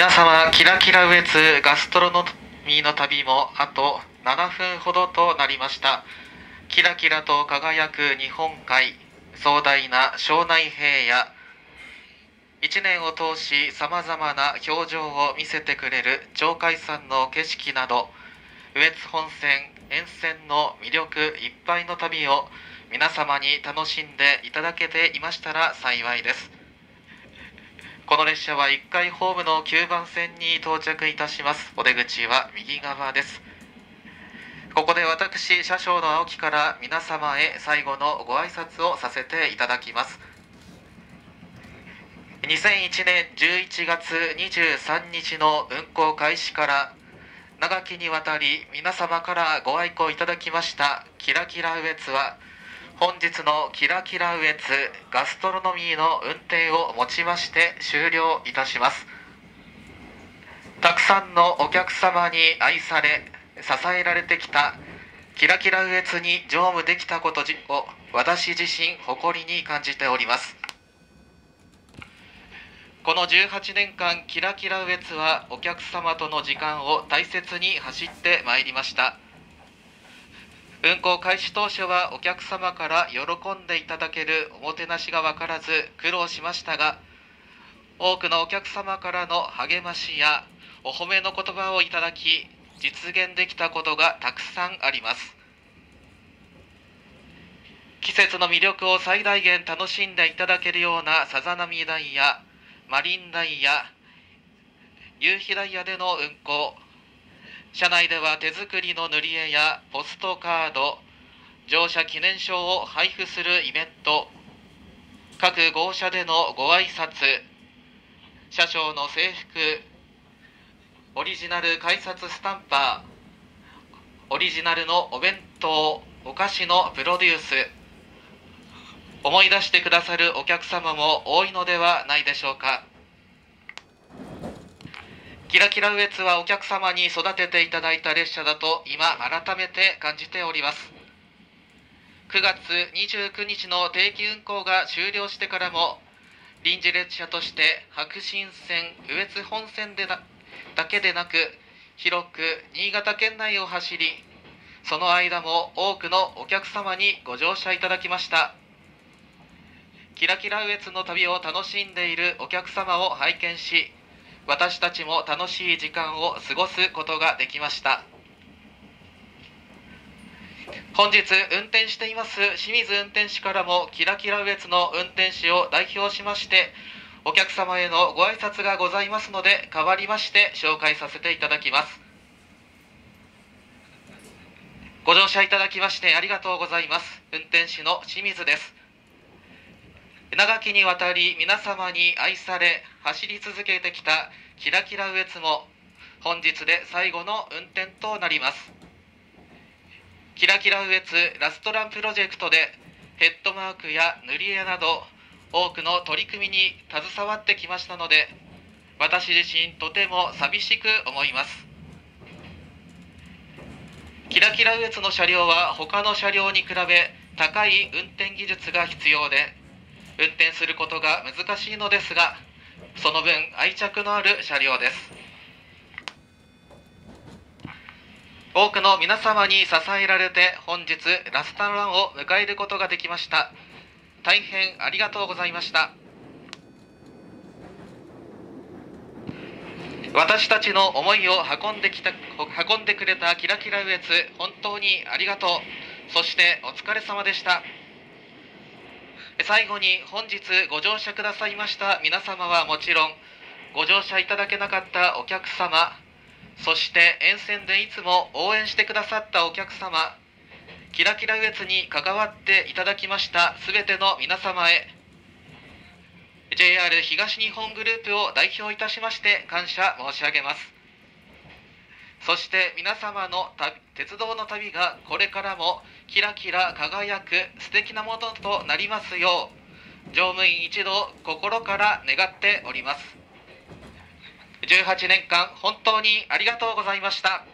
皆様、キラキラウエツガストロノミーの旅もあと7分ほどとなりました。キラキラと輝く日本海、壮大な庄内平野、一年を通しさまざまな表情を見せてくれる鳥海山の景色など、羽越本線沿線の魅力いっぱいの旅を皆様に楽しんでいただけていましたら幸いです。この列車は1階ホームの9番線に到着いたします。お出口は右側です。ここで私、車掌の青木から皆様へ最後のご挨拶をさせていただきます。2001年11月23日の運行開始から長きにわたり皆様からご愛顧いただきましたキラキラウエツは、本日のキラキラウエツガストロノミーの運転をもちまして終了いたします。たくさんのお客様に愛され支えられてきたキラキラウエツに乗務できたことを私自身誇りに感じております。この18年間キラキラウエツはお客様との時間を大切に走ってまいりました。運行開始当初はお客様から喜んでいただけるおもてなしが分からず苦労しましたが、多くのお客様からの励ましやお褒めの言葉をいただき、実現できたことがたくさんあります。季節の魅力を最大限楽しんでいただけるようなさざ波ダイヤ、マリンダイヤ、夕日ダイヤでの運行、車内では手作りの塗り絵やポストカード、乗車記念証を配布するイベント、各号車でのご挨拶、車掌の制服、オリジナル改札スタンパー、オリジナルのお弁当、お菓子のプロデュース、思い出してくださるお客様も多いのではないでしょうか。キラキラウエツはお客様に育てていただいた列車だと今改めて感じております。9月29日の定期運行が終了してからも臨時列車として白新線、羽越本線だけでなく広く新潟県内を走り、その間も多くのお客様にご乗車いただきました。キラキラウエツの旅を楽しんでいるお客様を拝見し、私たちも楽しい時間を過ごすことができました。本日運転しています清水運転士からもキラキラウエツの運転士を代表しましてお客様へのご挨拶がございますので、代わりまして紹介させていただきます。ご乗車いただきましてありがとうございます。運転士の清水です。長きにわたり皆様に愛され走り続けてきたキラキラウエツも本日で最後の運転となります。キラキラウエツラストランプロジェクトでヘッドマークや塗り絵など多くの取り組みに携わってきましたので、私自身とても寂しく思います。キラキラウエツの車両は他の車両に比べ高い運転技術が必要で運転することが難しいのですが、その分愛着のある車両です。多くの皆様に支えられて本日ラストランを迎えることができました。大変ありがとうございました。私たちの思いを運んでくれたキラキラウエツ、本当にありがとう。そしてお疲れ様でした。最後に本日ご乗車くださいました皆様はもちろん、ご乗車いただけなかったお客様、そして沿線でいつも応援してくださったお客様、キラキラウエツに関わっていただきましたすべての皆様へ JR 東日本グループを代表いたしまして感謝申し上げます。そして皆様の鉄道の旅がこれからもキラキラ輝く素敵なものとなりますよう乗務員一同心から願っております。18年間本当にありがとうございました。